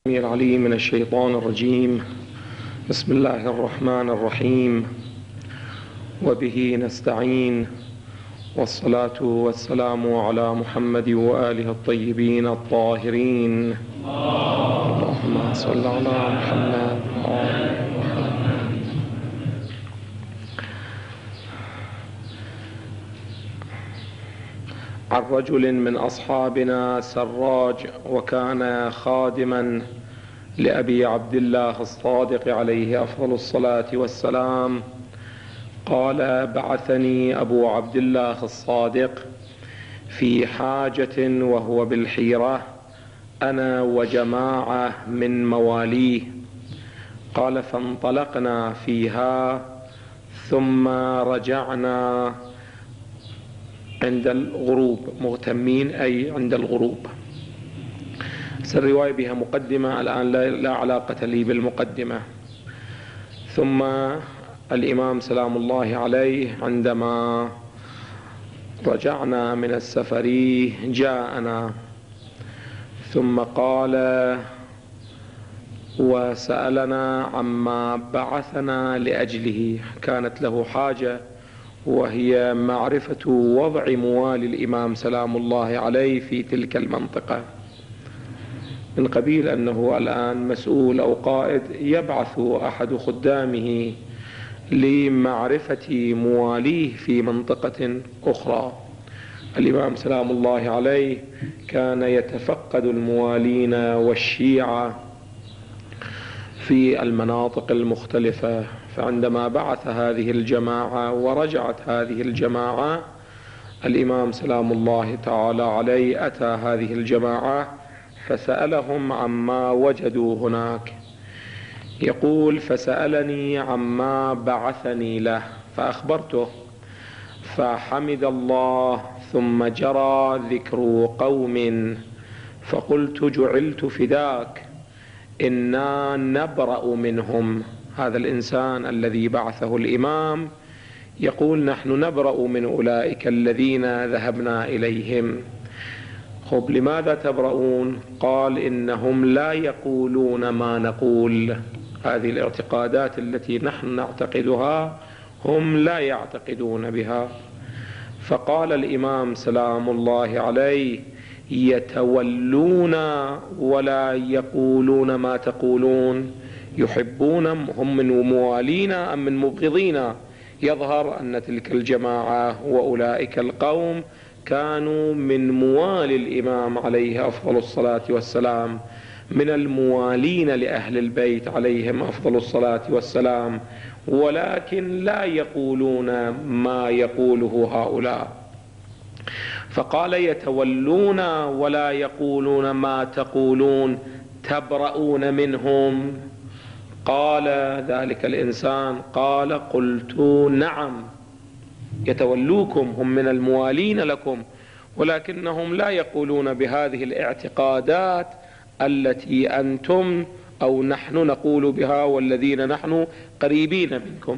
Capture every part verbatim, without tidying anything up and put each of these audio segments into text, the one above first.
العليم من الشيطان الرجيم. بسم الله الرحمن الرحيم، وبه نستعين، والصلاة والسلام على محمد وآله الطيبين الطاهرين. اللهم صل على محمد وآل محمد. عن رجل من أصحابنا سراج، وكان خادما لأبي عبد الله الصادق عليه أفضل الصلاة والسلام، قال: بعثني أبو عبد الله الصادق في حاجة وهو بالحيرة، أنا وجماعة من مواليه. قال: فانطلقنا فيها ثم رجعنا عند الغروب، مغتمين أي عند الغروب. الرواية بها مقدمة، الآن لا علاقة لي بالمقدمة. ثم الإمام سلام الله عليه عندما رجعنا من السفر جاءنا ثم قال وسألنا عما بعثنا لأجله. كانت له حاجة، وهي معرفة وضع موالي الإمام سلام الله عليه في تلك المنطقة، من قبيل أنه الآن مسؤول أو قائد يبعث أحد خدامه لمعرفة مواليه في منطقة أخرى. الإمام سلام الله عليه كان يتفقد الموالين والشيعة في المناطق المختلفة، فعندما بعث هذه الجماعة ورجعت هذه الجماعة، الإمام سلام الله تعالى عليه أتى هذه الجماعة فسألهم عما وجدوا هناك. يقول: فسألني عما بعثني له فأخبرته، فحمد الله ثم جرى ذكر قوم، فقلت: جعلت فداك، إنا نبرأ منهم. هذا الإنسان الذي بعثه الإمام يقول: نحن نبرأ من أولئك الذين ذهبنا إليهم. خب، لماذا تبرؤون؟ قال: إنهم لا يقولون ما نقول. هذه الاعتقادات التي نحن نعتقدها هم لا يعتقدون بها. فقال الإمام سلام الله عليه: يتولون ولا يقولون ما تقولون، يحبون هم من موالينا أم من مبغضينا؟ يظهر أن تلك الجماعة وأولئك القوم كانوا من موالي الإمام عليه أفضل الصلاة والسلام، من الموالين لأهل البيت عليهم أفضل الصلاة والسلام، ولكن لا يقولون ما يقوله هؤلاء. فقال: يتولون ولا يقولون ما تقولون، تبرؤون منهم؟ قال ذلك الإنسان: قال: قلت نعم، يتولوكم، هم من الموالين لكم، ولكنهم لا يقولون بهذه الاعتقادات التي أنتم أو نحن نقول بها، والذين نحن قريبين منكم.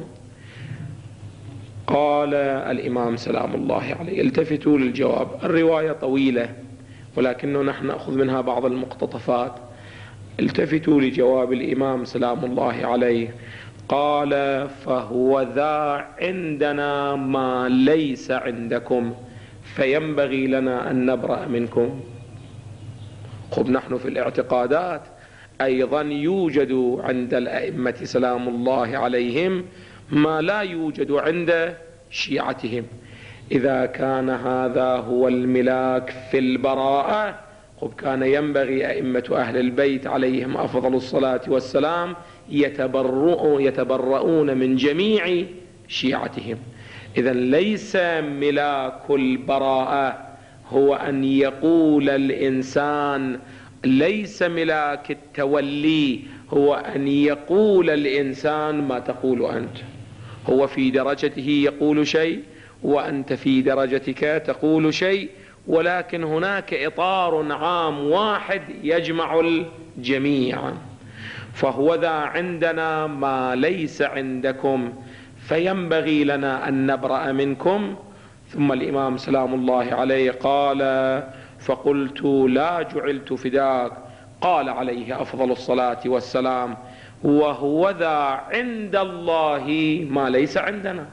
قال الإمام سلام الله عليه: التفتوا للجواب. الرواية طويلة، ولكنه نحن نأخذ منها بعض المقتطفات. التفتوا لجواب الإمام سلام الله عليه. قال: فهو ذا عندنا ما ليس عندكم، فينبغي لنا أن نبرأ منكم. خب، نحن في الاعتقادات أيضا يوجد عند الأئمة سلام الله عليهم ما لا يوجد عند شيعتهم. إذا كان هذا هو الملاك في البراءة، خب كان ينبغي أئمة أهل البيت عليهم أفضل الصلاة والسلام يتبرؤون يتبرؤون من جميع شيعتهم. إذن ليس ملاك البراءة هو أن يقول الإنسان، ليس ملاك التولي هو أن يقول الإنسان ما تقول أنت. هو في درجته يقول شيء، وأنت في درجتك تقول شيء، ولكن هناك إطار عام واحد يجمع الجميع. فهو ذا عندنا ما ليس عندكم، فينبغي لنا أن نبرأ منكم. ثم الإمام سلام الله عليه قال: فقلت: لا جعلت فداك، قال عليه أفضل الصلاة والسلام: وهو ذا عند الله ما ليس عندنا.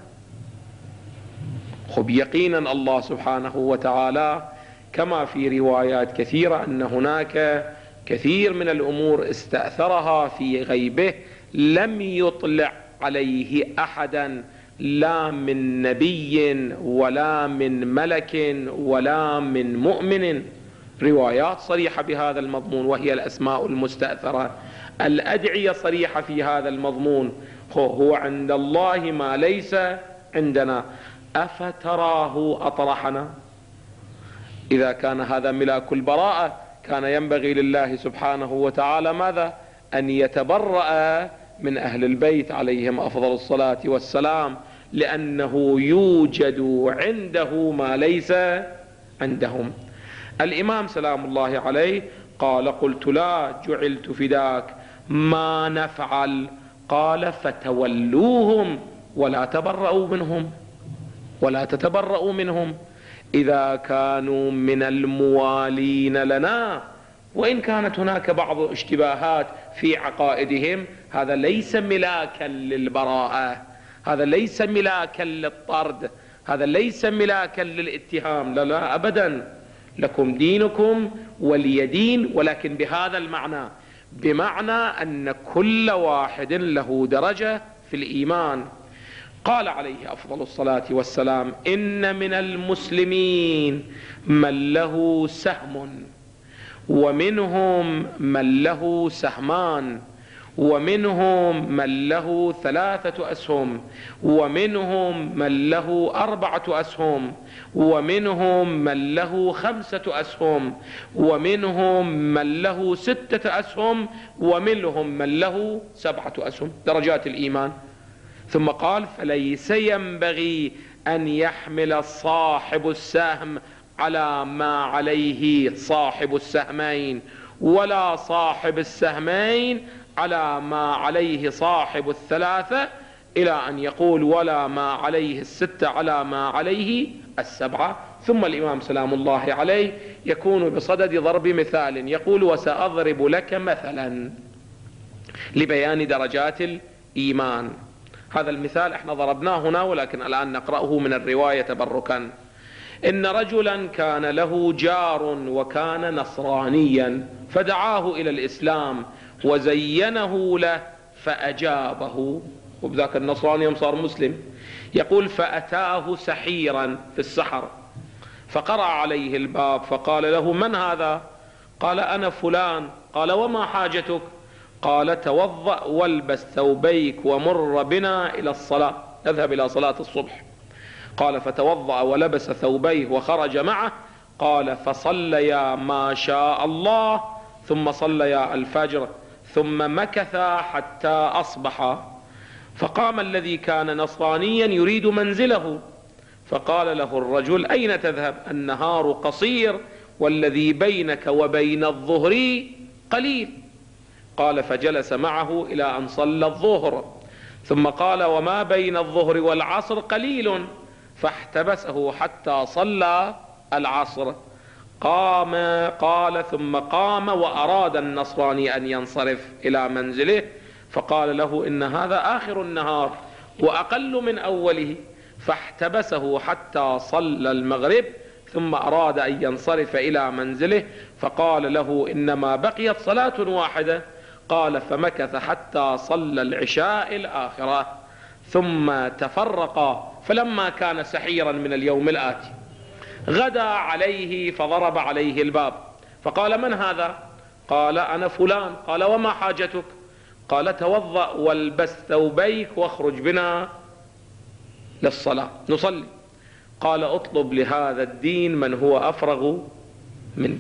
خب يقينا الله سبحانه وتعالى كما في روايات كثيرة أن هناك كثير من الأمور استأثرها في غيبه لم يطلع عليه أحدا، لا من نبي ولا من ملك ولا من مؤمن. روايات صريحة بهذا المضمون، وهي الأسماء المستأثرة. الأدعية صريحة في هذا المضمون: هو عند الله ما ليس عندنا. أفتراه أطرحنا؟ إذا كان هذا ملاك البراءة كان ينبغي لله سبحانه وتعالى ماذا؟ أن يتبرأ من أهل البيت عليهم أفضل الصلاة والسلام، لأنه يوجد عنده ما ليس عندهم. الإمام سلام الله عليه قال: قلت لا جعلت فداك، ما نفعل؟ قال: فتولوهم ولا تبرؤوا منهم، ولا تتبرؤوا منهم إذا كانوا من الموالين لنا. وإن كانت هناك بعض اشتباهات في عقائدهم، هذا ليس ملاكا للبراءة، هذا ليس ملاكا للطرد، هذا ليس ملاكا للاتهام، لا لا أبدا. لكم دينكم ولي دين، ولكن بهذا المعنى، بمعنى أن كل واحد له درجة في الإيمان. قال عليه أفضل الصلاة والسلام: إن من المسلمين من له سهم، ومنهم من له سهمان، ومنهم من له ثلاثة أسهم، ومنهم من له أربعة أسهم، ومنهم من له خمسة أسهم، ومنهم من له ستة أسهم، ومنهم من له سبعة أسهم. درجات الإيمان. ثم قال: فليس ينبغي أن يحمل صاحب السهم على ما عليه صاحب السهمين، ولا صاحب السهمين على ما عليه صاحب الثلاثة، إلى أن يقول: ولا ما عليه الستة على ما عليه السبعة. ثم الإمام سلام الله عليه يكون بصدد ضرب مثال، يقول: وسأضرب لك مثلا، لبيان درجات الإيمان. هذا المثال احنا ضربناه هنا، ولكن الآن نقرأه من الرواية تبركا. إن رجلا كان له جار وكان نصرانيا، فدعاه إلى الإسلام وزينه له فأجابه، وبذاك النصراني يوم صار مسلم. يقول: فأتاه سحيرا في السحر، فقرأ عليه الباب فقال له: من هذا؟ قال: أنا فلان. قال: وما حاجتك؟ قال: توضأ والبس ثوبيك ومر بنا إلى الصلاة، اذهب إلى صلاة الصبح. قال: فتوضأ ولبس ثوبيه وخرج معه. قال: فصليا ما شاء الله، ثم صليا الفجر، ثم مكث حتى أصبح. فقام الذي كان نصرانيا يريد منزله، فقال له الرجل: أين تذهب؟ النهار قصير والذي بينك وبين الظهر قليل. قال: فجلس معه إلى أن صلى الظهر، ثم قال: وما بين الظهر والعصر قليل، فاحتبسه حتى صلى العصر. قام قال ثم قام وأراد النصراني أن ينصرف إلى منزله، فقال له: إن هذا آخر النهار وأقل من أوله. فاحتبسه حتى صلى المغرب، ثم أراد أن ينصرف إلى منزله، فقال له: إنما بقيت صلاة واحدة. قال: فمكث حتى صلى العشاء الآخرة، ثم تفرقا. فلما كان سحيرا من اليوم الآتي غدا عليه فضرب عليه الباب، فقال: من هذا؟ قال: أنا فلان. قال: وما حاجتك؟ قال: توضأ والبس ثوبيك واخرج بنا للصلاة نصلي. قال: اطلب لهذا الدين من هو أفرغ مني،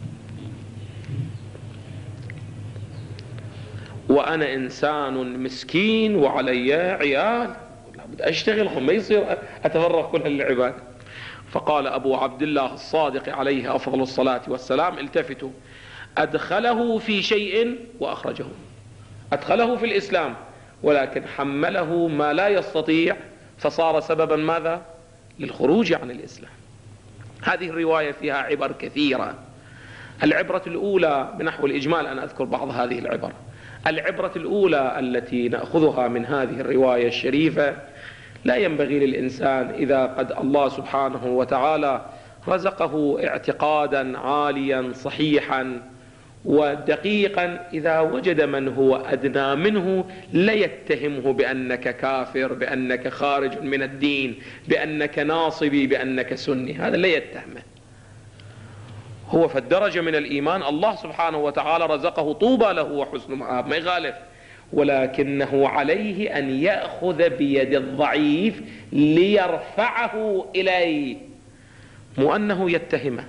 وأنا إنسان مسكين وعلي عيال، بدي أشتغل، ما يصير أتفرغ كل هالعبادة. فقال أبو عبد الله الصادق عليه أفضل الصلاة والسلام: التفتوا، أدخله في شيء وأخرجه. أدخله في الإسلام، ولكن حمله ما لا يستطيع، فصار سببا ماذا؟ للخروج عن الإسلام. هذه الرواية فيها عبر كثيرة. العبرة الأولى بنحو الإجمال، أنا أذكر بعض هذه العبر. العبرة الأولى التي نأخذها من هذه الرواية الشريفة: لا ينبغي للإنسان إذا قد الله سبحانه وتعالى رزقه اعتقادا عاليا صحيحا ودقيقا، إذا وجد من هو أدنى منه لا يتهمه بأنك كافر، بأنك خارج من الدين، بأنك ناصبي، بأنك سني. هذا لا يتهمه، هو في الدرجة من الإيمان الله سبحانه وتعالى رزقه طوبى له وحسن مآب، ما يخالف، ولكنه عليه أن يأخذ بيد الضعيف ليرفعه إليه، مو أنه يتهمه.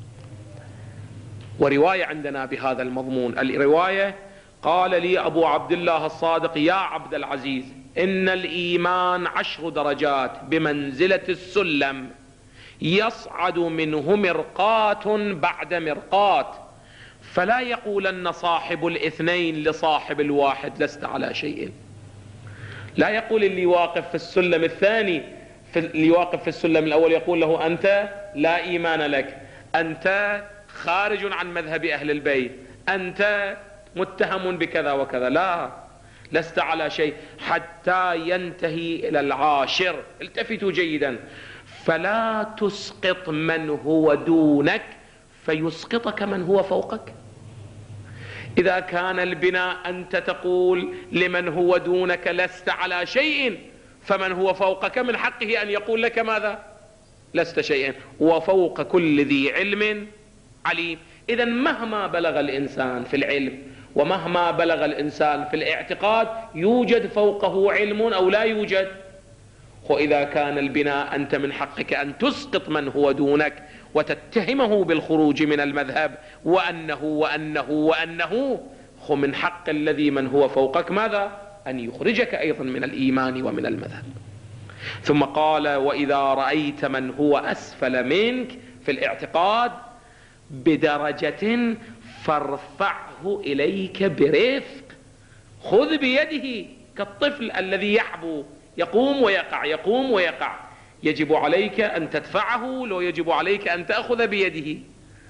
ورواية عندنا بهذا المضمون، الرواية: قال لي أبو عبد الله الصادق: يا عبد العزيز، إن الإيمان عشر درجات بمنزلة السلم، يصعد منه مرقات بعد مرقات، فلا يقولن صاحب الاثنين لصاحب الواحد لست على شيء. لا يقول اللي واقف في السلم الثاني في اللي واقف في السلم الأول يقول له: أنت لا إيمان لك، أنت خارج عن مذهب أهل البيت، أنت متهم بكذا وكذا. لا، لست على شيء، حتى ينتهي إلى العاشر. التفتوا جيدا: فلا تسقط من هو دونك فيسقطك من هو فوقك. إذا كان البناء أنت تقول لمن هو دونك لست على شيء، فمن هو فوقك من حقه أن يقول لك ماذا؟ لست شيئا، وفوق كل ذي علم عليم. إذا مهما بلغ الإنسان في العلم ومهما بلغ الإنسان في الاعتقاد يوجد فوقه علم أو لا يوجد. وإذا كان البناء أنت من حقك أن تسقط من هو دونك وتتهمه بالخروج من المذهب وأنه وأنه وأنه، هو من حق الذي من هو فوقك ماذا؟ أن يخرجك أيضا من الإيمان ومن المذهب. ثم قال: وإذا رأيت من هو أسفل منك في الاعتقاد بدرجة فارفعه إليك برفق. خذ بيده كالطفل الذي يحبو، يقوم ويقع يقوم ويقع. يجب عليك أن تدفعه، لو يجب عليك أن تأخذ بيده.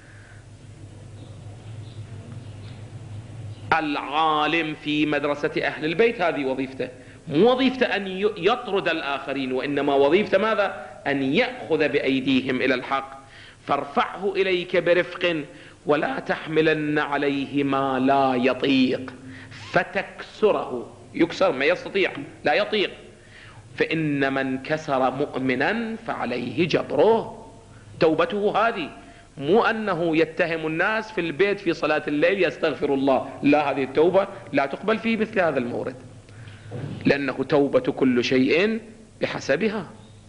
العالم في مدرسة أهل البيت هذه وظيفته، مو وظيفته أن يطرد الآخرين، وإنما وظيفته ماذا؟ أن يأخذ بأيديهم إلى الحق. فارفعه إليك برفق ولا تحملن عليه ما لا يطيق فتكسره. يكسر ما يستطيع، لا يطيق. فإن من كسر مؤمنا فعليه جبره. توبته هذه، مو أنه يتهم الناس في البيت في صلاة الليل يستغفر الله، لا، هذه التوبة لا تقبل في مثل هذا المورد، لأنه توبة كل شيء بحسبها.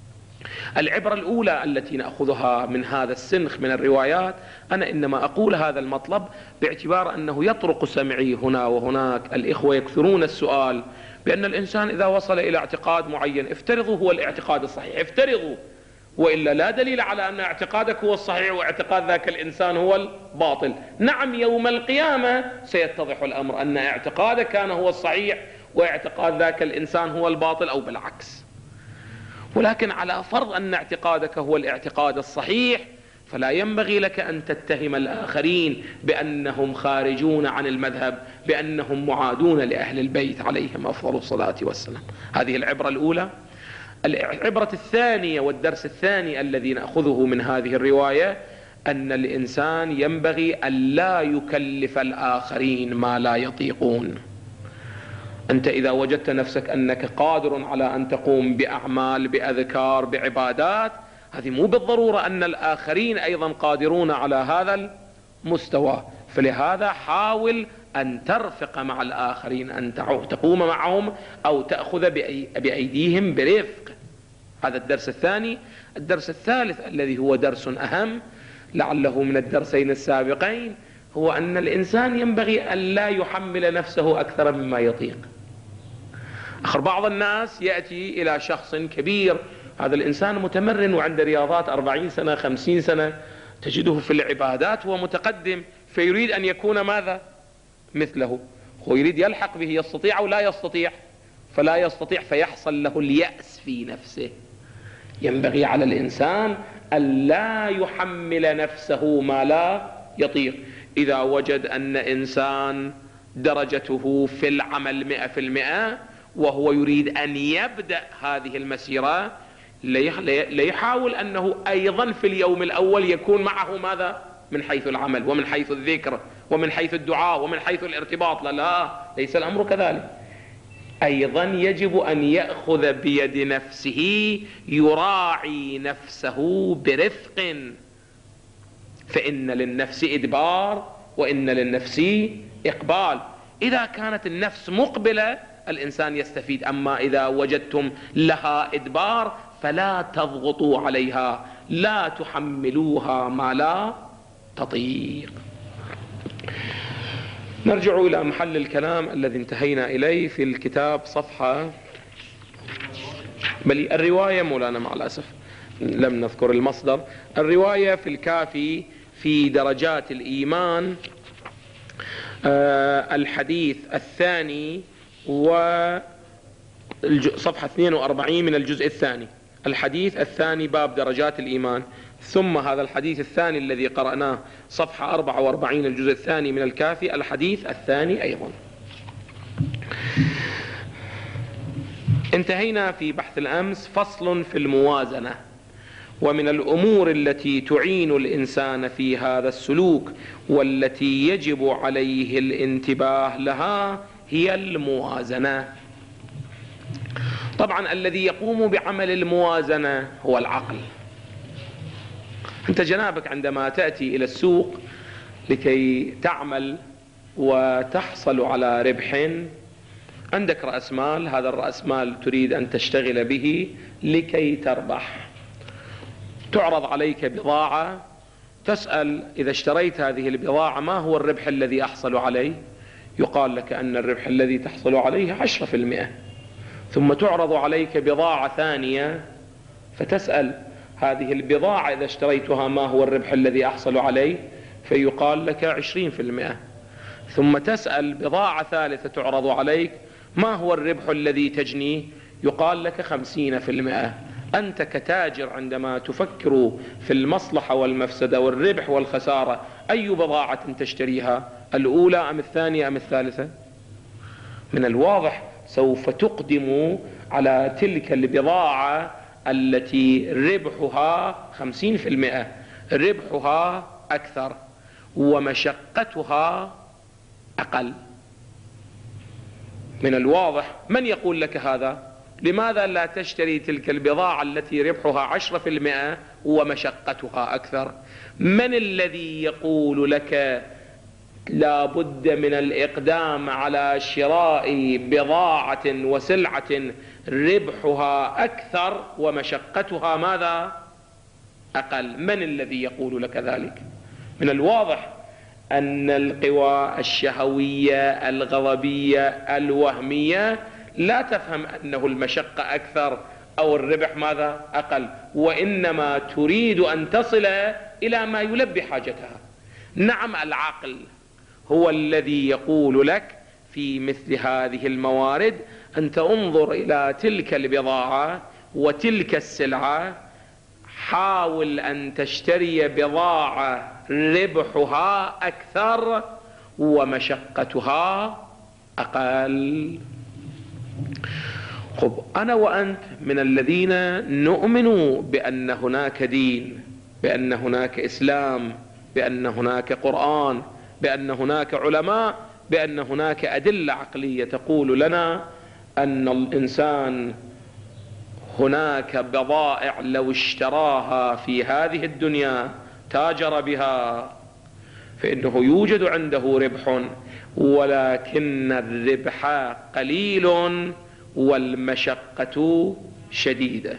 العبرة الأولى التي نأخذها من هذا السنخ من الروايات، أنا إنما أقول هذا المطلب باعتبار أنه يطرق سمعي هنا وهناك. الإخوة يكثرون السؤال بأن الإنسان إذا وصل إلى اعتقاد معين، افترضوا هو الاعتقاد الصحيح، افترضوا، وإلا لا دليل على أن اعتقادك هو الصحيح واعتقاد ذاك الإنسان هو الباطل. نعم، يوم القيامة سيتضح الأمر أن اعتقادك كان هو الصحيح واعتقاد ذاك الإنسان هو الباطل أو بالعكس. ولكن على فرض أن اعتقادك هو الاعتقاد الصحيح، فلا ينبغي لك أن تتهم الآخرين بأنهم خارجون عن المذهب، بأنهم معادون لأهل البيت عليهم أفضل الصلاة والسلام. هذه العبرة الأولى. العبرة الثانية والدرس الثاني الذي نأخذه من هذه الرواية أن الإنسان ينبغي أن لا يكلف الآخرين ما لا يطيقون. أنت إذا وجدت نفسك أنك قادر على أن تقوم بأعمال، بأذكار، بعبادات، هذه مو بالضرورة أن الآخرين أيضا قادرون على هذا المستوى. فلهذا حاول أن ترفق مع الآخرين، أن تقوم معهم أو تأخذ بأيديهم برفق. هذا الدرس الثاني. الدرس الثالث الذي هو درس أهم لعله من الدرسين السابقين، هو أن الإنسان ينبغي أن لا يحمل نفسه أكثر مما يطيق. آخر بعض الناس يأتي إلى شخص كبير، هذا الإنسان متمرن وعنده رياضات أربعين سنة خمسين سنة، تجده في العبادات هو متقدم، فيريد أن يكون ماذا؟ مثله. هو يريد يلحق به، يستطيع أو لا يستطيع؟ فلا يستطيع، فيحصل له اليأس في نفسه. ينبغي على الإنسان أن لا يحمل نفسه ما لا يطيق. إذا وجد أن إنسان درجته في العمل مئة في المئة وهو يريد أن يبدأ هذه المسيرة، ليحاول أنه أيضا في اليوم الأول يكون معه ماذا؟ من حيث العمل ومن حيث الذكر ومن حيث الدعاء ومن حيث الارتباط. لا لا، ليس الأمر كذلك. أيضا يجب أن يأخذ بيد نفسه، يراعي نفسه برفق، فإن للنفس إدبار وإن للنفس إقبال. إذا كانت النفس مقبلة الإنسان يستفيد، أما إذا وجدتم لها إدبار فلا تضغطوا عليها، لا تحملوها ما لا تطيق. نرجع إلى محل الكلام الذي انتهينا إليه في الكتاب، صفحة بل الرواية مولانا مع الأسف لم نذكر المصدر. الرواية في الكافي في درجات الإيمان، آه الحديث الثاني وصفحة اثنين وأربعين من الجزء الثاني، الحديث الثاني باب درجات الإيمان، ثم هذا الحديث الثاني الذي قرأناه صفحة أربعة وأربعين الجزء الثاني من الكافي، الحديث الثاني أيضا. انتهينا في بحث الأمس فصل في الموازنة، ومن الأمور التي تعين الإنسان في هذا السلوك والتي يجب عليه الانتباه لها هي الموازنة. طبعا الذي يقوم بعمل الموازنة هو العقل. أنت جنابك عندما تأتي إلى السوق لكي تعمل وتحصل على ربح، عندك رأس مال، هذا الرأس مال تريد أن تشتغل به لكي تربح. تعرض عليك بضاعة، تسأل إذا اشتريت هذه البضاعة ما هو الربح الذي أحصل عليه؟ يقال لك أن الربح الذي تحصل عليه عشرة في المئة. ثم تعرض عليك بضاعة ثانية فتسأل هذه البضاعة إذا اشتريتها ما هو الربح الذي أحصل عليه؟ فيقال لك عشرين في المئة. ثم تسأل بضاعة ثالثة تعرض عليك ما هو الربح الذي تجنيه؟ يقال لك خمسين في المئة. أنت كتاجر عندما تفكر في المصلحة والمفسدة والربح والخسارة أي بضاعة تشتريها؟ الأولى أم الثانية أم الثالثة؟ من الواضح سوف تقدم على تلك البضاعة التي ربحها خمسين في المئة، ربحها أكثر ومشقتها أقل. من الواضح من يقول لك هذا؟ لماذا لا تشتري تلك البضاعة التي ربحها عشرة في المئة ومشقتها أكثر؟ من الذي يقول لك لا بد من الإقدام على شراء بضاعة وسلعة ربحها أكثر ومشقتها ماذا؟ أقل. من الذي يقول لك ذلك؟ من الواضح أن القوى الشهوية الغضبية الوهمية لا تفهم أنه المشقة أكثر أو الربح ماذا؟ أقل، وإنما تريد أن تصل إلى ما يلبي حاجتها. نعم، العقل هو الذي يقول لك في مثل هذه الموارد أنت انظر إلى تلك البضاعة وتلك السلعة، حاول أن تشتري بضاعة ربحها أكثر ومشقتها أقل. خب، أنا وأنت من الذين نؤمن بأن هناك دين، بأن هناك إسلام، بأن هناك قرآن، بأن هناك علماء، بأن هناك أدلة عقلية تقول لنا أن الإنسان هناك بضائع لو اشتراها في هذه الدنيا تاجر بها فإنه يوجد عنده ربح، ولكن الربح قليل والمشقة شديدة.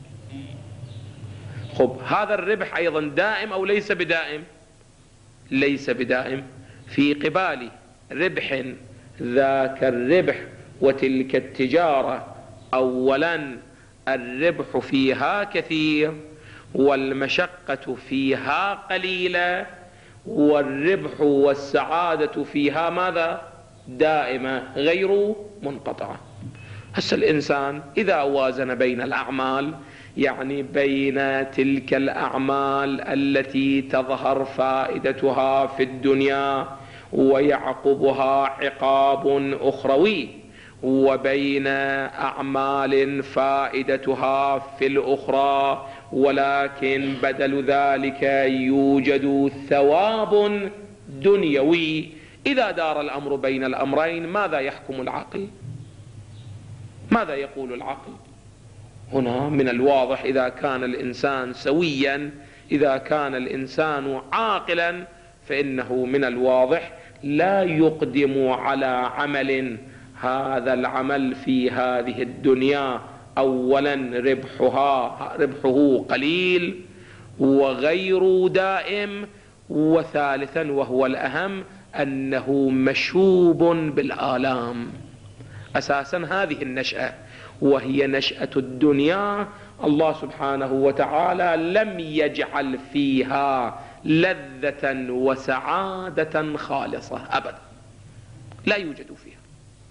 خب، هذا الربح أيضا دائم أو ليس بدائم؟ ليس بدائم. في قبال ربح ذاك الربح وتلك التجارة أولا الربح فيها كثير والمشقة فيها قليلة، والربح والسعادة فيها ماذا؟ دائمة غير منقطعة. هسه الإنسان إذا وازن بين الأعمال يعني بين تلك الأعمال التي تظهر فائدتها في الدنيا ويعقبها عقاب أخروي، وبين أعمال فائدتها في الأخرى ولكن بدل ذلك يوجد ثواب دنيوي. إذا دار الأمر بين الأمرين ماذا يحكم العقل؟ ماذا يقول العقل؟ هنا من الواضح إذا كان الإنسان سويا، إذا كان الإنسان عاقلا، فإنه من الواضح لا يقدم على عمل هذا العمل في هذه الدنيا أولا ربحها ربحه قليل وغير دائم، وثالثا وهو الأهم أنه مشوب بالآلام. أساسا هذه النشأة وهي نشأة الدنيا الله سبحانه وتعالى لم يجعل فيها لذة وسعادة خالصة أبدا، لا يوجد فيها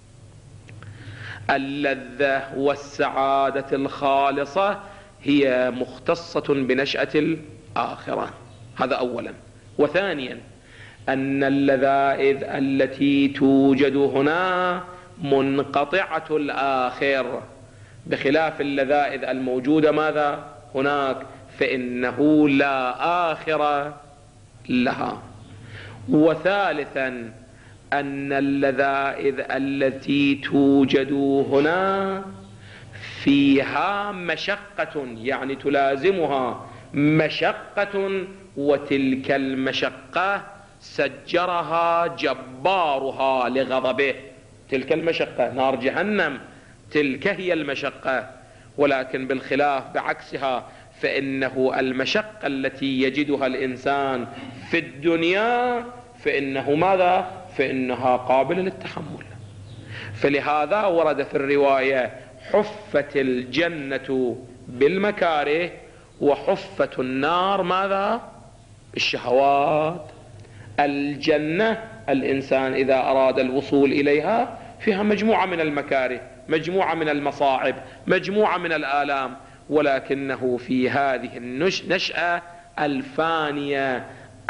اللذة والسعادة الخالصة، هي مختصة بنشأة الآخرة. هذا أولا. وثانيا أن اللذائذ التي توجد هنا منقطعة الآخر، بخلاف اللذائذ الموجودة ماذا هناك، فإنه لا آخر لها. وثالثا أن اللذائذ التي توجد هنا فيها مشقة، يعني تلازمها مشقة، وتلك المشقة سجرها جبارها لغضبه. تلك المشقة نار جهنم، تلك هي المشقة. ولكن بالخلاف بعكسها، فإنه المشقة التي يجدها الإنسان في الدنيا فإنه ماذا؟ فإنها قابلة للتحمل. فلهذا ورد في الرواية: حفت الجنة بالمكاره وحفت النار ماذا؟ بالشهوات. الجنة الإنسان إذا أراد الوصول إليها فيها مجموعة من المكاره، مجموعة من المصاعب، مجموعة من الآلام، ولكنه في هذه النشأة الفانية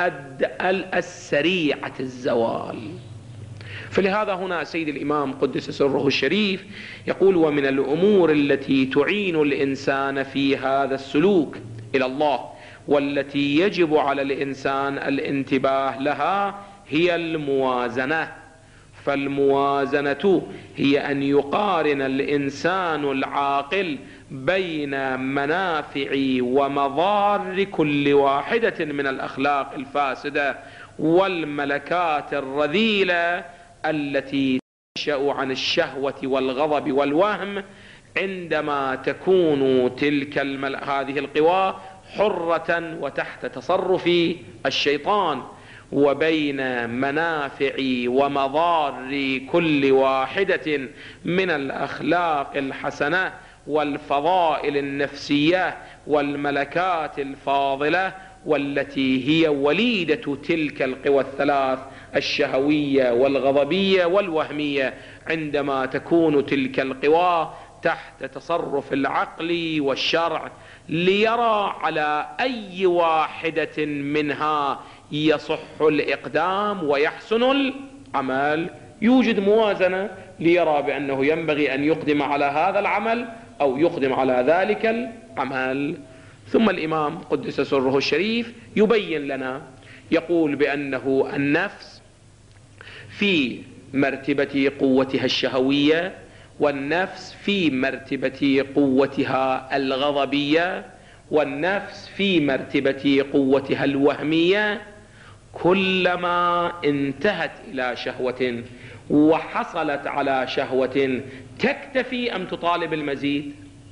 السريعة الزوال. فلهذا هنا سيد الإمام قدس سره الشريف يقول: ومن الأمور التي تعين الإنسان في هذا السلوك إلى الله والتي يجب على الإنسان الانتباه لها هي الموازنة. فالموازنة هي أن يقارن الإنسان العاقل بين منافع ومضار كل واحدة من الأخلاق الفاسدة والملكات الرذيلة التي تنشأ عن الشهوة والغضب والوهم، عندما تكون تلك المل... هذه القوى حرة وتحت تصرف الشيطان، وبين منافع ومضار كل واحدة من الأخلاق الحسنة والفضائل النفسية والملكات الفاضلة، والتي هي وليدة تلك القوى الثلاث: الشهوية والغضبية والوهمية. عندما تكون تلك القوى تحت تصرف العقل والشرع ليرى على أي واحدة منها يصح الإقدام ويحسن العمل، يوجد موازنة ليرى بأنه ينبغي أن يقدم على هذا العمل أو يقدم على ذلك العمل. ثم الإمام قدس سره الشريف يبين لنا، يقول بأنه النفس في مرتبة قوتها الشهوية، والنفس في مرتبة قوتها الغضبية، والنفس في مرتبة قوتها الوهمية. كلما انتهت إلى شهوة وحصلت على شهوة تكتفي أم تطالب المزيد؟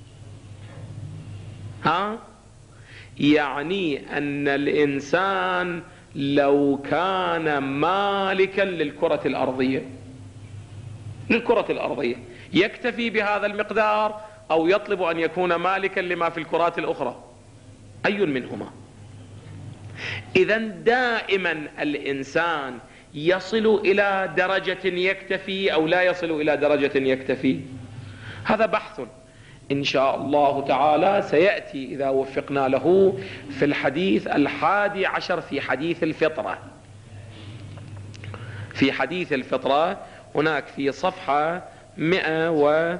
ها؟ يعني أن الإنسان لو كان مالكا للكرة الأرضية للكرة الأرضية يكتفي بهذا المقدار أو يطلب أن يكون مالكا لما في الكرات الأخرى؟ أي منهما؟ إذن دائما الإنسان يصل إلى درجة يكتفي أو لا يصل إلى درجة يكتفي. هذا بحث. إن شاء الله تعالى سيأتي إذا وفقنا له في الحديث الحادي عشر في حديث الفطرة. في حديث الفطرة هناك في صفحة مئة و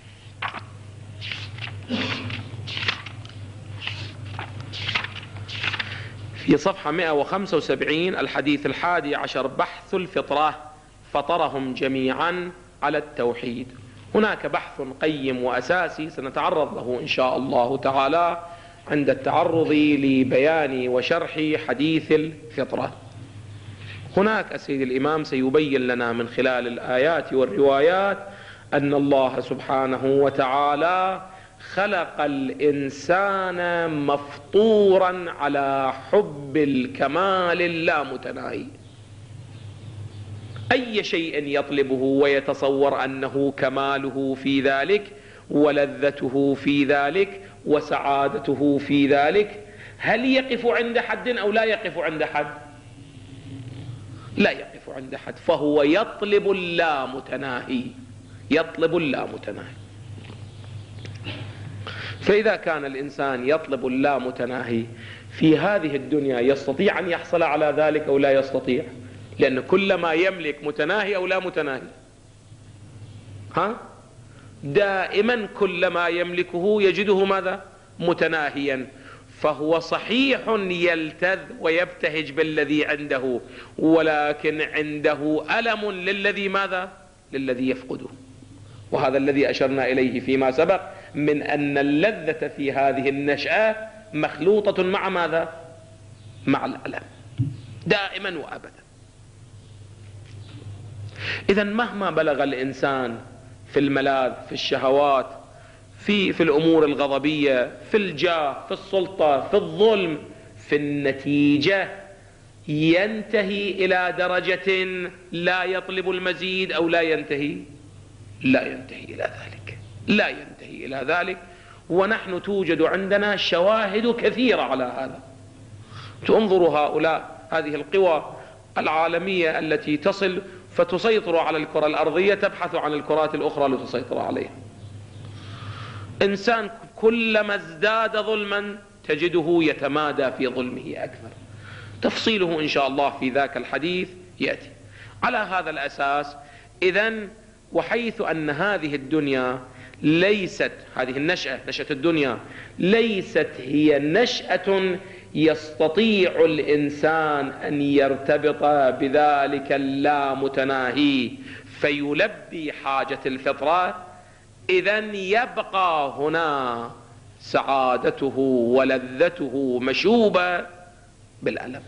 في صفحة مئة وخمسة وسبعين الحديث الحادي عشر: بحث الفطرة فطرهم جميعا على التوحيد. هناك بحث قيم وأساسي سنتعرض له إن شاء الله تعالى عند التعرض لبيان وشرح حديث الفطرة. هناك السيد الإمام سيبين لنا من خلال الآيات والروايات أن الله سبحانه وتعالى خلق الإنسان مفطورا على حب الكمال اللامتناهي. أي شيء يطلبه ويتصور أنه كماله في ذلك ولذته في ذلك وسعادته في ذلك، هل يقف عند حد أو لا يقف عند حد؟ لا يقف عند حد، فهو يطلب اللامتناهي، يطلب اللامتناهي. فإذا كان الإنسان يطلب اللامتناهي في هذه الدنيا يستطيع أن يحصل على ذلك أو لا يستطيع؟ لأن كل ما يملك متناهي أو لا متناهي؟ ها؟ دائما كل ما يملكه يجده ماذا؟ متناهيا. فهو صحيح يلتذ ويبتهج بالذي عنده، ولكن عنده ألم للذي ماذا؟ للذي يفقده. وهذا الذي أشرنا إليه فيما سبق من أن اللذة في هذه النشأة مخلوطة مع ماذا؟ مع الألم دائما وأبدا. إذا مهما بلغ الإنسان في الملاذ، في الشهوات، في في الأمور الغضبية، في الجاه، في السلطة، في الظلم، في النتيجة ينتهي إلى درجة لا يطلب المزيد أو لا ينتهي؟ لا ينتهي إلى ذلك، لا ينتهي إلى ذلك. ونحن توجد عندنا شواهد كثيرة على هذا. تنظروا هؤلاء، هذه القوى العالمية التي تصل فتسيطر على الكرة الأرضية تبحث عن الكرات الأخرى لتسيطر عليها. إنسان كلما ازداد ظلما تجده يتمادى في ظلمه أكثر. تفصيله إن شاء الله في ذاك الحديث يأتي. على هذا الأساس إذن، وحيث أن هذه الدنيا ليست، هذه النشأة، نشأة الدنيا ليست هي نشأة يستطيع الإنسان أن يرتبط بذلك اللامتناهي فيلبي حاجة الفطرة، إذن يبقى هنا سعادته ولذته مشوبة بالألم.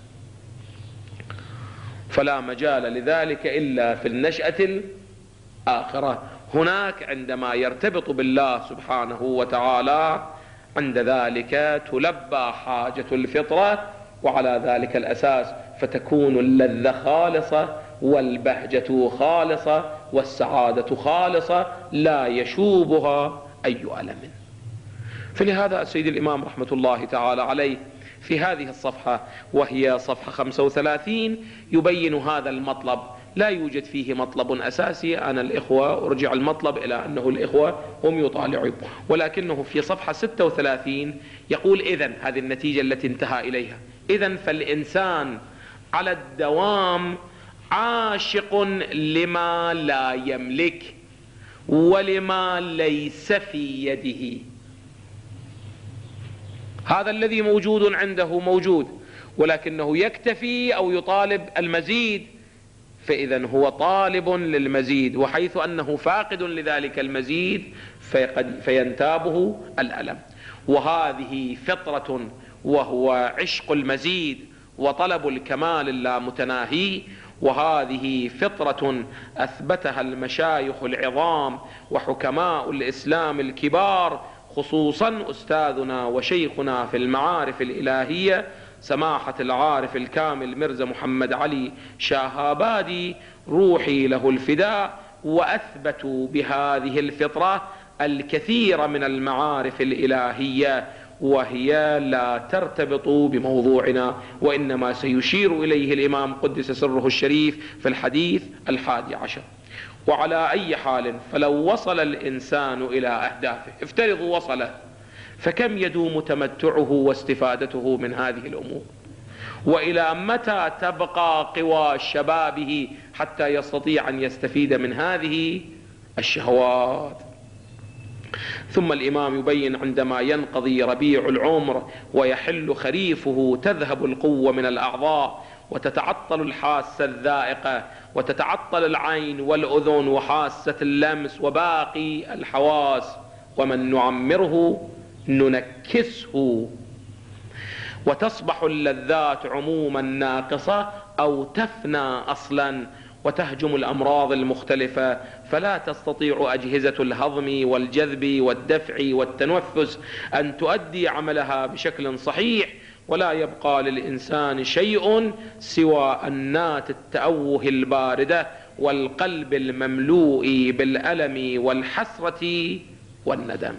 فلا مجال لذلك إلا في النشأة الآخرة. هناك عندما يرتبط بالله سبحانه وتعالى عند ذلك تلبى حاجة الفطرة، وعلى ذلك الأساس فتكون اللذة خالصة والبهجة خالصة والسعادة خالصة لا يشوبها أي ألم. فلهذا السيد الإمام رحمة الله تعالى عليه في هذه الصفحة وهي صفحة خمسة وثلاثين يبين هذا المطلب. لا يوجد فيه مطلب أساسي، أنا الإخوة أرجع المطلب إلى أنه الإخوة هم يطالعون، ولكنه في صفحة ستة وثلاثين يقول: إذن هذه النتيجة التي انتهى إليها، إذن فالإنسان على الدوام عاشق لما لا يملك ولما ليس في يده. هذا الذي موجود عنده موجود، ولكنه يكتفي أو يطالب المزيد، فإذا هو طالب للمزيد، وحيث أنه فاقد لذلك المزيد فينتابه الألم. وهذه فطرة، وهو عشق المزيد وطلب الكمال اللامتناهي. وهذه فطرة أثبتها المشايخ العظام وحكماء الإسلام الكبار، خصوصا أستاذنا وشيخنا في المعارف الإلهية سماحة العارف الكامل مرزا محمد علي شاهابادي روحي له الفداء، وأثبتوا بهذه الفطرة الكثير من المعارف الإلهية، وهي لا ترتبط بموضوعنا، وإنما سيشير إليه الإمام قدس سره الشريف في الحديث الحادي عشر. وعلى أي حال فلو وصل الإنسان إلى أهدافه، افترضوا وصله، فكم يدوم تمتعه واستفادته من هذه الأمور؟ وإلى متى تبقى قوى شبابه حتى يستطيع أن يستفيد من هذه الشهوات؟ ثم الإمام يبين عندما ينقضي ربيع العمر ويحل خريفه تذهب القوة من الأعضاء وتتعطل الحاسة الذائقة وتتعطل العين والأذن وحاسة اللمس وباقي الحواس، ومن نعمره ننكسه، وتصبح اللذات عموما ناقصة أو تفنى أصلا، وتهجم الأمراض المختلفة، فلا تستطيع أجهزة الهضم والجذب والدفع والتنفس أن تؤدي عملها بشكل صحيح، ولا يبقى للإنسان شيء سوى أنات التأوه الباردة والقلب المملوء بالألم والحسرة والندم.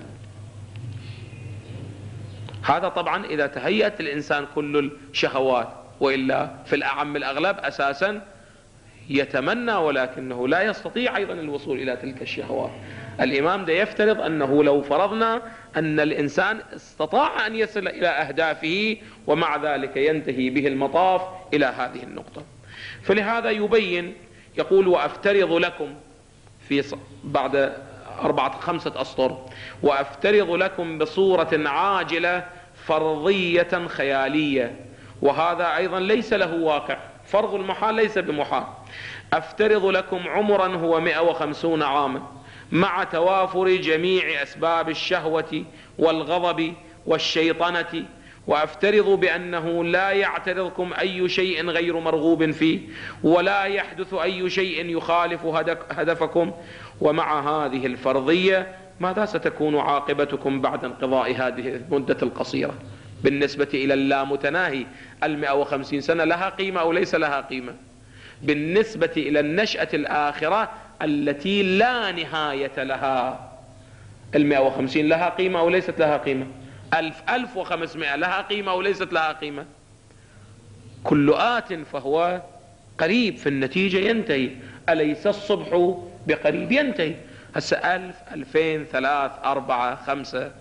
هذا طبعا إذا تهيأت الإنسان كل الشهوات، وإلا في الأعم الأغلب أساسا يتمنى ولكنه لا يستطيع أيضا الوصول إلى تلك الشهوات. الإمام ده يفترض أنه لو فرضنا أن الإنسان استطاع أن يصل إلى أهدافه ومع ذلك ينتهي به المطاف إلى هذه النقطة، فلهذا يبين يقول: وأفترض لكم في بعد أربعة خمسة أسطر، وأفترض لكم بصورة عاجلة فرضية خيالية، وهذا أيضا ليس له واقع، فرض المحال ليس بمحال. أفترض لكم عمرا هو مئة وخمسون عاما مع توافر جميع أسباب الشهوة والغضب والشيطنة، وأفترض بأنه لا يعترضكم أي شيء غير مرغوب فيه، ولا يحدث أي شيء يخالف هدفكم. ومع هذه الفرضية ماذا ستكون عاقبتكم بعد انقضاء هذه المدة القصيرة؟ بالنسبة إلى اللامتناهي المئة وخمسين سنة لها قيمة أو ليس لها قيمة؟ بالنسبة إلى النشأة الآخرة التي لا نهاية لها، المئة وخمسين لها قيمة أو ليست لها قيمة؟ ألف ألف وخمسمائة لها قيمة أو ليست لها قيمة؟ كل آت فهو قريب، في النتيجة ينتهي. أليس الصبح بقريب؟ ينتهي. هسه ألف ألفين ثلاث أربعة خمسة.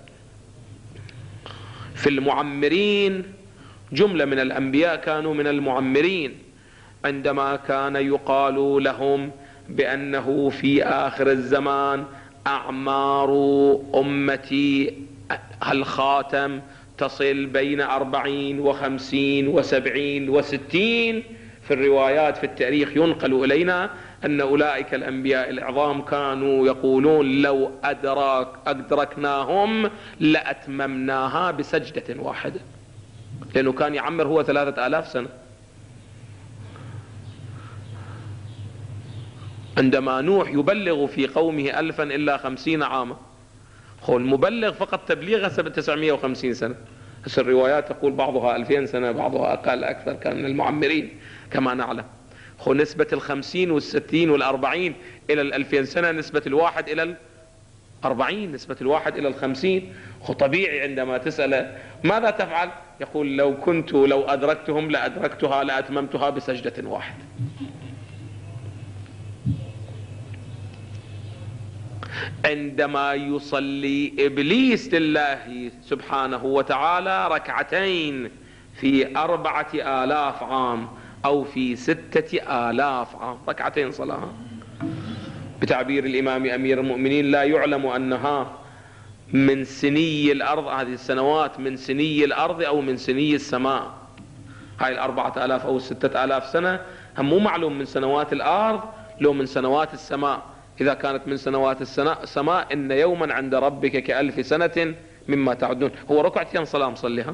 في المعمرين جملة من الأنبياء كانوا من المعمرين، عندما كان يقال لهم بأنه في آخر الزمان أعمار أمتي الخاتم تصل بين أربعين وخمسين وسبعين وستين، في الروايات في التاريخ ينقل إلينا أن أولئك الأنبياء العظام كانوا يقولون: لو أدرك أدركناهم لأتممناها بسجدة واحدة، لأنه كان يعمر هو ثلاثة آلاف سنة. عندما نوح يبلغ في قومه ألفا إلا خمسين عاما، هو المبلغ فقط تبليغه تسعمائة وخمسين سنة. بس الروايات تقول بعضها ألفين سنة، بعضها أقل أكثر، كان من المعمرين كما نعلم. هو نسبة الخمسين والستين والأربعين إلى الألفين سنة نسبة الواحد إلى الأربعين، نسبة الواحد إلى الخمسين. هو طبيعي عندما تسأل ماذا تفعل يقول: لو كنت لو أدركتهم لأدركتها لأتممتها بسجدة واحدة. عندما يصلي إبليس لله سبحانه وتعالى ركعتين في أربعة آلاف عام أو في ستة آلاف عام، ركعتين صلاة، بتعبير الإمام أمير المؤمنين: لا يعلم أنها من سني الأرض، هذه السنوات من سني الأرض أو من سني السماء. هاي الأربعة آلاف أو الستة آلاف سنة هم مو معلوم من سنوات الأرض لو من سنوات السماء. إذا كانت من سنوات السماء إن يوما عند ربك كألف سنة مما تعدون. هو ركعتين صلاة مصليها.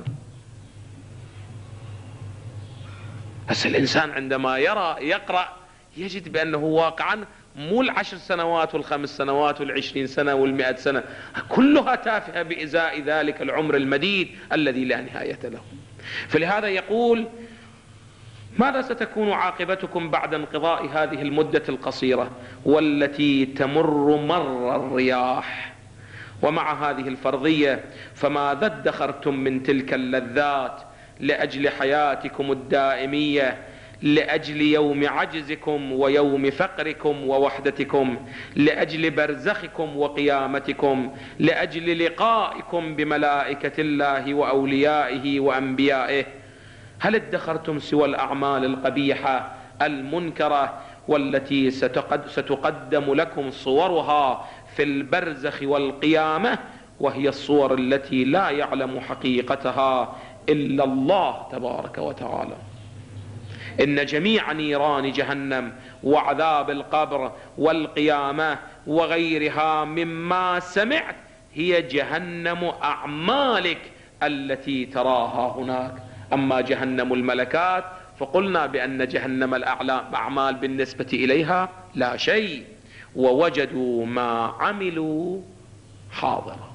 بس الإنسان عندما يرى يقرأ يجد بأنه واقعا مو العشر سنوات والخمس سنوات والعشرين سنة والمئة سنة، كلها تافهة بإزاء ذلك العمر المديد الذي لا نهاية له. فلهذا يقول: ماذا ستكون عاقبتكم بعد انقضاء هذه المدة القصيرة والتي تمر مر الرياح؟ ومع هذه الفرضية فماذا ادخرتم من تلك اللذات لأجل حياتكم الدائمية، لأجل يوم عجزكم ويوم فقركم ووحدتكم، لأجل برزخكم وقيامتكم، لأجل لقائكم بملائكة الله وأوليائه وأنبيائه. هل ادخرتم سوى الأعمال القبيحة المنكرة والتي ستقدم لكم صورها في البرزخ والقيامة، وهي الصور التي لا يعلم حقيقتها إلا الله تبارك وتعالى؟ إن جميع نيران جهنم وعذاب القبر والقيامة وغيرها مما سمعت هي جهنم أعمالك التي تراها هناك. أما جهنم الملكات فقلنا بأن جهنم الأعمال بالنسبة إليها لا شيء، ووجدوا ما عملوا حاضرا.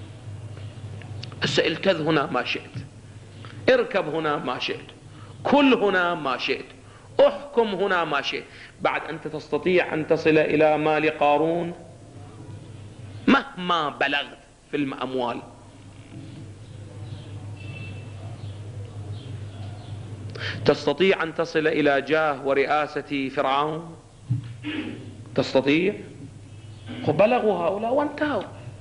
التذ هنا ما شئت، اركب هنا ما شئت، كل هنا ما شئت، احكم هنا ما شئت. بعد أنت تستطيع أن تصل إلى مال قارون مهما بلغت في الأموال. تستطيع أن تصل إلى جاه ورئاسة فرعون؟ تستطيع؟ بلغوا هؤلاء وانتهوا.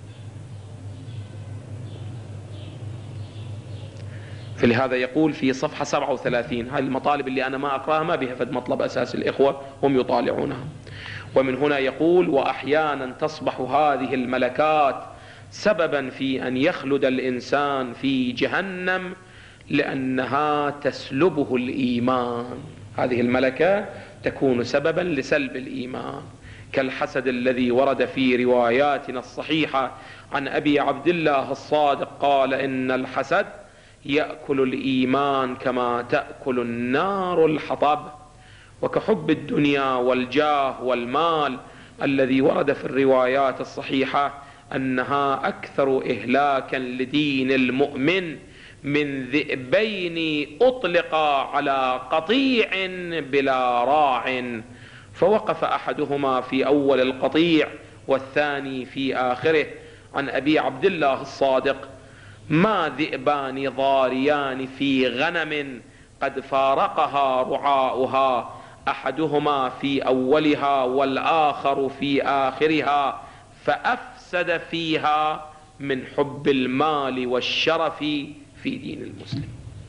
فلهذا يقول في صفحة سبعة وثلاثين، هذه المطالب اللي أنا ما أقرأها ما بها فد مطلب أساس، الإخوة هم يطالعونها. ومن هنا يقول: وأحيانا تصبح هذه الملكات سببا في أن يخلد الإنسان في جهنم لأنها تسلبه الإيمان. هذه الملكة تكون سببا لسلب الإيمان، كالحسد الذي ورد في رواياتنا الصحيحة عن أبي عبد الله الصادق قال: إن الحسد يأكل الإيمان كما تأكل النار الحطب. وكحب الدنيا والجاه والمال الذي ورد في الروايات الصحيحة أنها أكثر إهلاكا لدين المؤمن من ذئبين أطلقا على قطيع بلا راع، فوقف أحدهما في أول القطيع والثاني في آخره. عن أبي عبد الله الصادق: ما ذئبان ضاريان في غنم قد فارقها رعاؤها، أحدهما في أولها والآخر في آخرها، فأفسد فيها من حب المال والشرف في دين المسلم.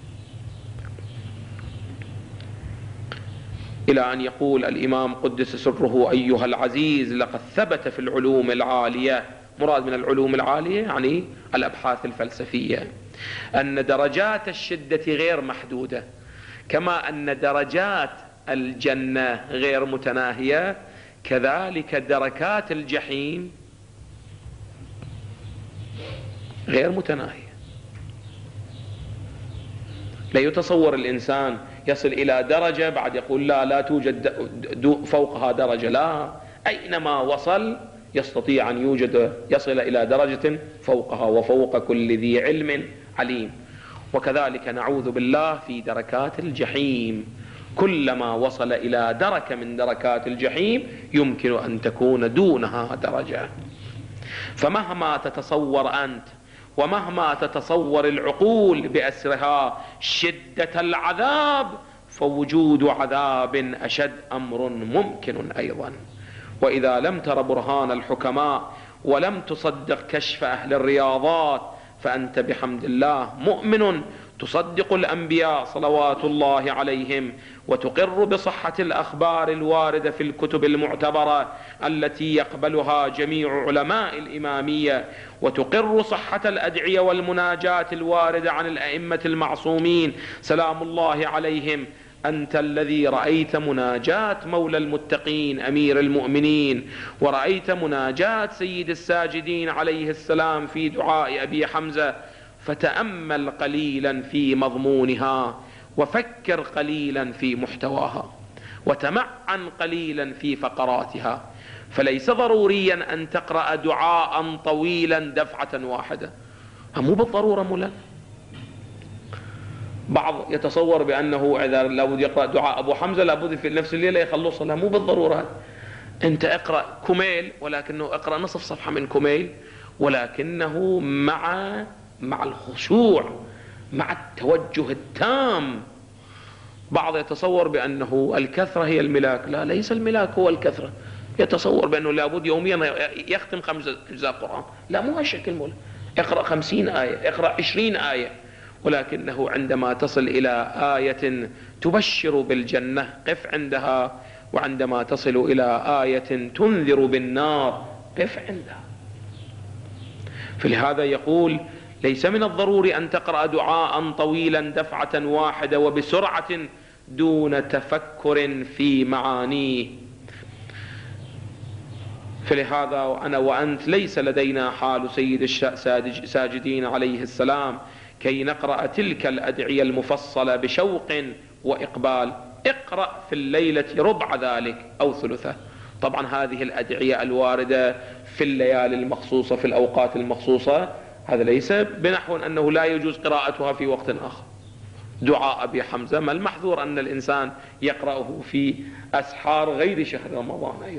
إلى أن يقول الإمام قدس سره: أيها العزيز، لقد ثبت في العلوم العالية، مراد من العلوم العالية يعني الأبحاث الفلسفية، أن درجات الشدة غير محدودة، كما أن درجات الجنة غير متناهية، كذلك دركات الجحيم غير متناهية. لا يتصور الإنسان يصل إلى درجة بعد يقول لا لا توجد فوقها درجة، لا، أينما وصل يستطيع أن يوجد يصل إلى درجة فوقها، وفوق كل ذي علم عليم. وكذلك نعوذ بالله في دركات الجحيم، كلما وصل إلى دركة من دركات الجحيم يمكن أن تكون دونها درجة. فمهما تتصور أنت ومهما تتصور العقول بأسرها شدة العذاب، فوجود عذاب أشد أمر ممكن أيضا. وإذا لم تر برهان الحكماء ولم تصدق كشف أهل الرياضات فأنت بحمد الله مؤمن تصدق الأنبياء صلوات الله عليهم، وتقر بصحة الأخبار الواردة في الكتب المعتبرة التي يقبلها جميع علماء الإمامية، وتقر صحة الأدعية والمناجات الواردة عن الأئمة المعصومين سلام الله عليهم. أنت الذي رأيت مناجات مولى المتقين أمير المؤمنين، ورأيت مناجات سيد الساجدين عليه السلام في دعاء أبي حمزة، فتأمل قليلا في مضمونها، وفكر قليلا في محتواها، وتمعن قليلا في فقراتها. فليس ضروريا أن تقرأ دعاء طويلا دفعة واحدة، مو بالضرورة مولانا. بعض يتصور بأنه إذا لابد يقرأ دعاء أبو حمزة لابد في نفس الليلة يخلصها، مو بالضرورة. أنت اقرأ كميل، ولكنه اقرأ نصف صفحة من كميل، ولكنه مع مع الخشوع، مع التوجه التام، بعض يتصور بأنه الكثرة هي الملاك، لا، ليس الملاك هو الكثرة. يتصور بأنه لابد يوميا يختم خمس أجزاء قرآن، لا، مو هالشكل مولا. اقرأ خمسين آية، اقرأ عشرين آية، ولكنه عندما تصل إلى آية تبشر بالجنة قف عندها، وعندما تصل إلى آية تنذر بالنار قف عندها. فلهذا يقول ليس من الضروري أن تقرأ دعاء طويلا دفعة واحدة وبسرعة دون تفكر في معانيه. فلهذا وأنا وأنت ليس لدينا حال سيد الساجدين عليه السلام كي نقرأ تلك الأدعية المفصلة بشوق وإقبال. اقرأ في الليلة ربع ذلك أو ثلثه. طبعا هذه الأدعية الواردة في الليالي المخصوصة في الأوقات المخصوصة هذا ليس بنحو أنه لا يجوز قراءتها في وقت آخر. دعاء أبي حمزة ما المحظور أن الإنسان يقرأه في أسحار غير شهر رمضان أيضا.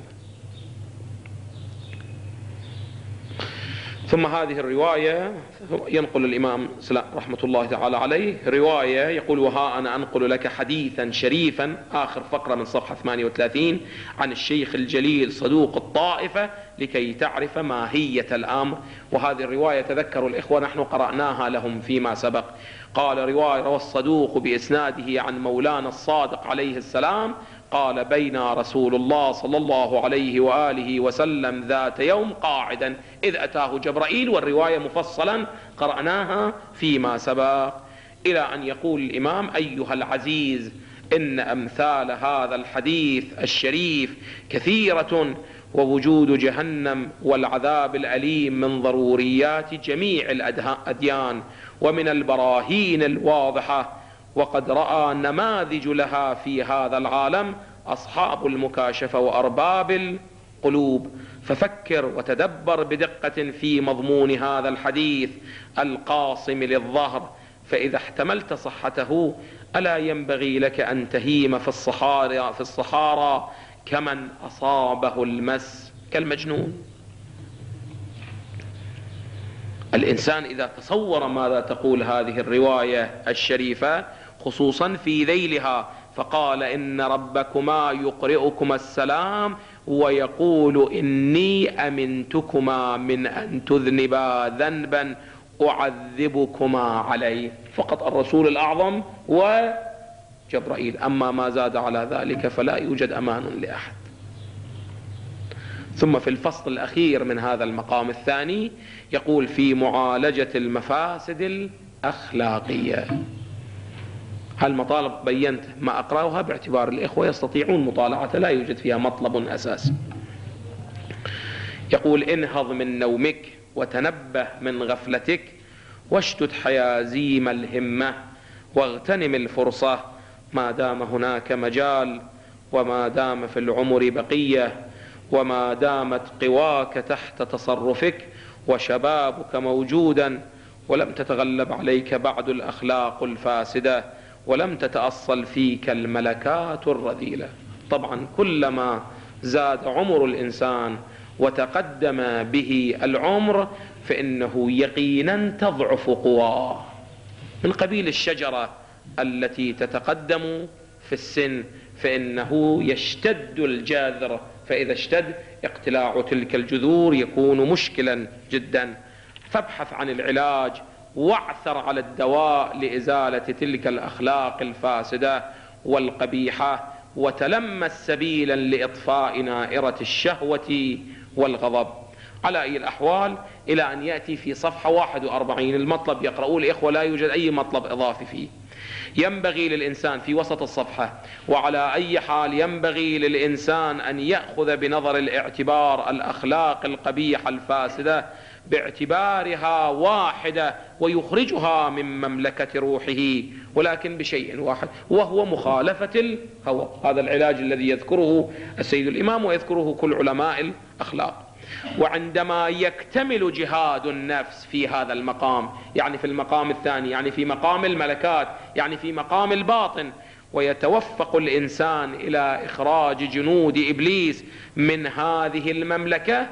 ثم هذه الرواية ينقل الإمام رحمة الله تعالى عليه رواية يقول: وها أنا أنقل لك حديثا شريفا، آخر فقرة من صفحة ثمانية وثلاثين، عن الشيخ الجليل صدوق الطائفة لكي تعرف ماهية الأمر. وهذه الرواية تذكروا الإخوة نحن قرأناها لهم فيما سبق. قال: رواية روى الصدوق بإسناده عن مولانا الصادق عليه السلام قال: بين رسول الله صلى الله عليه وآله وسلم ذات يوم قاعدا إذ أتاه جبرائيل، والرواية مفصلا قرأناها فيما سبق، إلى أن يقول الإمام: أيها العزيز، إن أمثال هذا الحديث الشريف كثيرة، ووجود جهنم والعذاب الأليم من ضروريات جميع الأديان ومن البراهين الواضحة، وقد رأى نماذج لها في هذا العالم أصحاب المكاشفة وأرباب القلوب. ففكر وتدبر بدقة في مضمون هذا الحديث القاصم للظهر، فإذا احتملت صحته ألا ينبغي لك أن تهيم في الصحارى في الصحارى كمن أصابه المس كالمجنون. الإنسان إذا تصور ماذا تقول هذه الرواية الشريفة خصوصا في ذيلها، فقال: إن ربكما يقرئكما السلام ويقول: إني أمنتكما من أن تذنبا ذنبا أعذبكما عليه. فقط الرسول الأعظم وجبرائيل، أما ما زاد على ذلك فلا يوجد أمان لأحد. ثم في الفصل الأخير من هذا المقام الثاني يقول: في معالجة المفاسد الأخلاقية. هالمطالب بينت ما أقرأها باعتبار الإخوة يستطيعون مطالعة، لا يوجد فيها مطلب أساسي. يقول: انهض من نومك وتنبه من غفلتك واشتت حيازيم الهمة واغتنم الفرصة ما دام هناك مجال، وما دام في العمر بقية، وما دامت قواك تحت تصرفك وشبابك موجودا، ولم تتغلب عليك بعد الأخلاق الفاسدة، ولم تتأصل فيك الملكات الرذيلة. طبعا كلما زاد عمر الإنسان وتقدم به العمر فإنه يقينا تضعف قواه، من قبيل الشجرة التي تتقدم في السن فإنه يشتد الجذر، فإذا اشتد اقتلاع تلك الجذور يكون مشكلا جدا. فابحث عن العلاج واعثر على الدواء لإزالة تلك الأخلاق الفاسدة والقبيحة، وتلمس سبيلا لإطفاء نائرة الشهوة والغضب. على أي الأحوال إلى أن يأتي في صفحة واحد وأربعين المطلب يقرؤوا الإخوة، لا يوجد أي مطلب إضافي فيه. ينبغي للإنسان في وسط الصفحة: وعلى أي حال ينبغي للإنسان أن يأخذ بنظر الاعتبار الأخلاق القبيحة الفاسدة باعتبارها واحدة ويخرجها من مملكة روحه، ولكن بشيء واحد وهو مخالفة الهوى. هذا العلاج الذي يذكره السيد الإمام ويذكره كل علماء الأخلاق. وعندما يكتمل جهاد النفس في هذا المقام، يعني في المقام الثاني، يعني في مقام الملكات، يعني في مقام الباطن، ويتوفق الإنسان إلى إخراج جنود إبليس من هذه المملكة،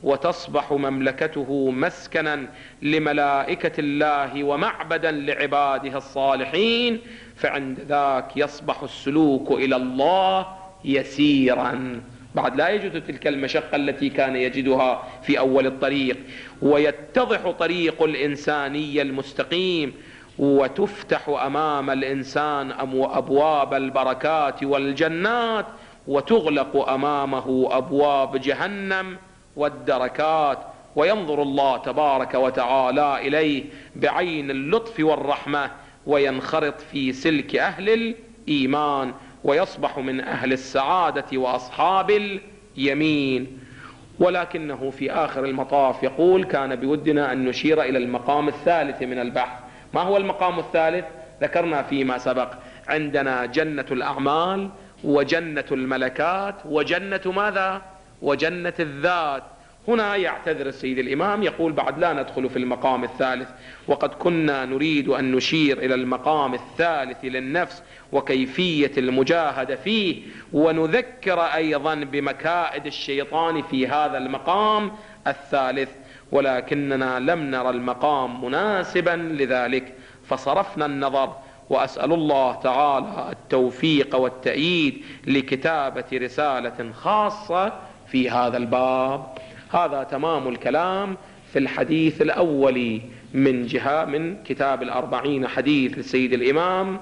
وتصبح مملكته مسكنا لملائكة الله ومعبدا لعباده الصالحين، فعند ذاك يصبح السلوك إلى الله يسيرا، بعد لا يجد تلك المشقة التي كان يجدها في أول الطريق، ويتضح طريق الإنسانية المستقيم، وتفتح أمام الإنسان أبواب البركات والجنات، وتغلق أمامه أبواب جهنم والدركات، وينظر الله تبارك وتعالى إليه بعين اللطف والرحمة، وينخرط في سلك أهل الإيمان، ويصبح من أهل السعادة وأصحاب اليمين. ولكنه في آخر المطاف يقول: كان بودنا أن نشير إلى المقام الثالث من البحث. ما هو المقام الثالث؟ ذكرنا فيما سبق، عندنا جنة الأعمال، وجنة الملكات، وجنة ماذا؟ وجنة الذات. هنا يعتذر السيد الإمام، يقول: بعد لا ندخل في المقام الثالث، وقد كنا نريد أن نشير إلى المقام الثالث للنفس وكيفية المجاهدة فيه، ونذكر أيضا بمكائد الشيطان في هذا المقام الثالث، ولكننا لم نرى المقام مناسبا لذلك فصرفنا النظر. وأسأل الله تعالى التوفيق والتأييد لكتابة رسالة خاصة في هذا الباب. هذا تمام الكلام في الحديث الأول من جهة من كتاب الأربعين حديث للسيد الإمام،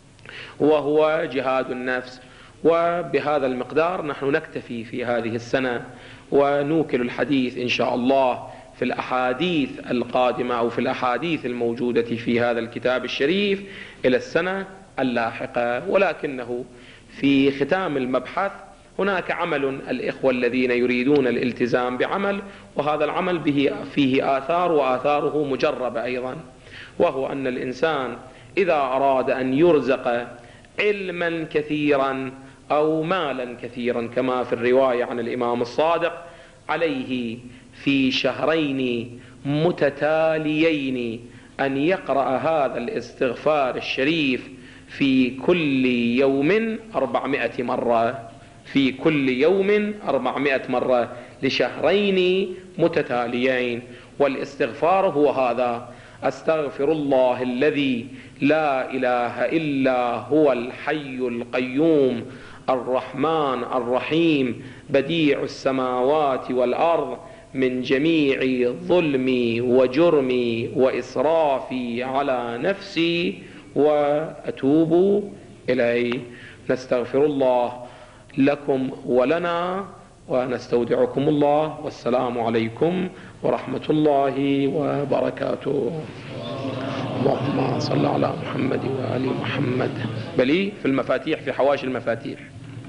وهو جهاد النفس. وبهذا المقدار نحن نكتفي في هذه السنة، ونوكل الحديث إن شاء الله في الأحاديث القادمة أو في الأحاديث الموجودة في هذا الكتاب الشريف إلى السنة اللاحقة. ولكنه في ختام المبحث هناك عمل الإخوة الذين يريدون الالتزام بعمل، وهذا العمل به فيه آثار، وآثاره مجربة أيضا، وهو أن الإنسان إذا أراد أن يرزق علما كثيرا أو مالا كثيرا كما في الرواية عن الإمام الصادق، عليه في شهرين متتاليين أن يقرأ هذا الاستغفار الشريف في كل يوم أربعمائة مرة، في كل يوم أربعمائة مرة لشهرين متتاليين. والاستغفار هو هذا: أستغفر الله الذي لا إله إلا هو الحي القيوم الرحمن الرحيم بديع السماوات والأرض من جميع ظلمي وجرمي وإسرافي على نفسي وأتوب إليه. نستغفر الله لكم ولنا، ونستودعكم الله، والسلام عليكم ورحمة الله وبركاته. اللهم صل على محمد وآل محمد. بلي في المفاتيح، في حواشي المفاتيح.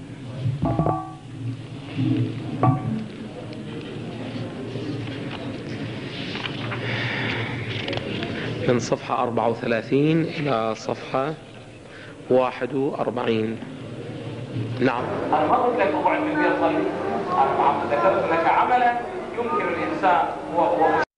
من صفحة أربعة وثلاثين إلى صفحة واحد وأربعين. نعم. أنا ما قلت لك أقعد في البيت صلي، أنا ذكرت لك عملا يمكن الإنسان